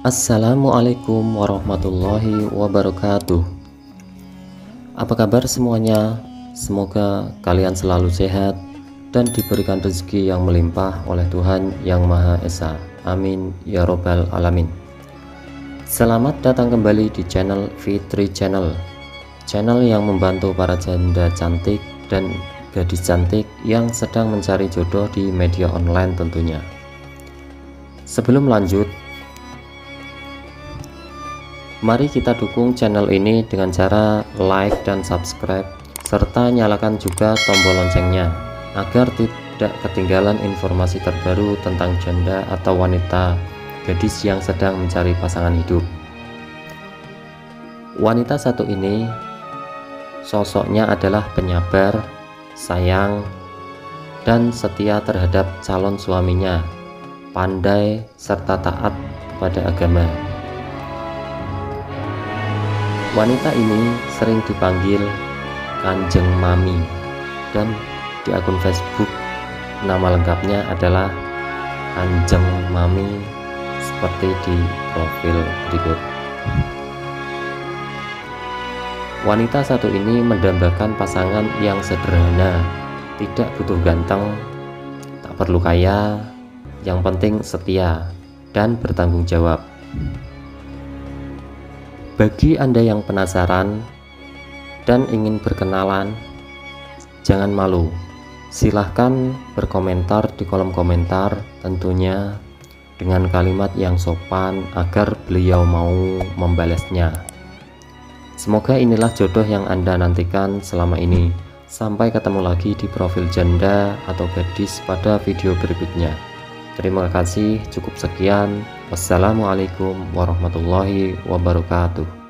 Assalamualaikum warahmatullahi wabarakatuh. Apa kabar semuanya? Semoga kalian selalu sehat dan diberikan rezeki yang melimpah oleh Tuhan Yang Maha Esa. Amin ya robbal alamin. Selamat datang kembali di channel Fitri Channel, channel yang membantu para janda cantik dan gadis cantik yang sedang mencari jodoh di media online tentunya. Sebelum lanjut, mari kita dukung channel ini dengan cara like dan subscribe, serta nyalakan juga tombol loncengnya agar tidak ketinggalan informasi terbaru tentang janda atau wanita gadis yang sedang mencari pasangan hidup. Wanita satu ini sosoknya adalah penyabar, sayang, dan setia terhadap calon suaminya, pandai serta taat kepada agama. Wanita ini sering dipanggil Kanjeng Mami, dan di akun Facebook nama lengkapnya adalah Kanjeng Mami seperti di profil berikut. Wanita satu ini mendambakan pasangan yang sederhana, tidak butuh ganteng, tak perlu kaya, yang penting setia dan bertanggung jawab. Bagi Anda yang penasaran dan ingin berkenalan, jangan malu, silahkan berkomentar di kolom komentar, tentunya dengan kalimat yang sopan agar beliau mau membalasnya. Semoga inilah jodoh yang Anda nantikan selama ini. Sampai ketemu lagi di profil janda atau gadis pada video berikutnya. Terima kasih, cukup sekian. Wassalamualaikum warahmatullahi wabarakatuh.